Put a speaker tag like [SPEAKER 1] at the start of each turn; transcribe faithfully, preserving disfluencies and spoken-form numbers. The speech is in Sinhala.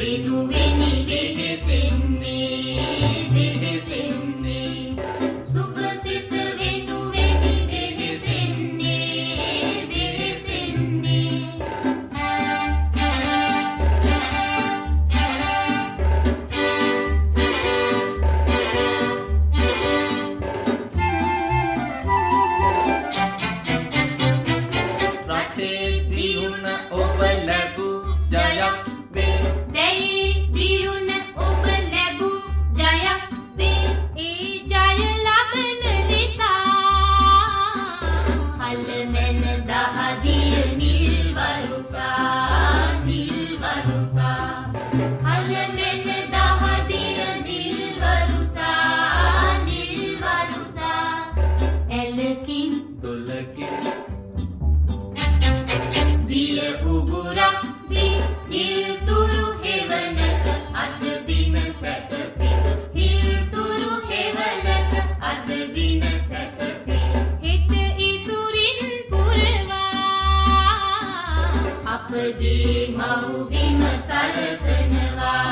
[SPEAKER 1] වෙනුවෙනි වෙහෙසෙන්නේ වෙහෙසෙන්නේ සුභසිත වෙනුවෙනි වෙහෙසෙන්නේ වෙහෙසෙන්නේ
[SPEAKER 2] රටේ දියුණ ඔබ ලැබූ ජයක් වේ
[SPEAKER 1] දැයි දියුණ ඔබ ලැබූ ජයක් වේ ඒ ජය ලබන ලෙසා හලමෙන දහදිය නිල් වරුසා නිල් වරුසා හලමෙන දහදිය නිල් වරුසා නිල් වරුසා එලකින්
[SPEAKER 2] දොලකින්
[SPEAKER 1] දිය උගුරක් වී හිල්තුරු හෙවනක අද දින සැතපි හිල්තුරු හෙවනක අද දින සැතපි හිත ඉසුරින් පුරවා අපගේ මව්බිම සලසනවා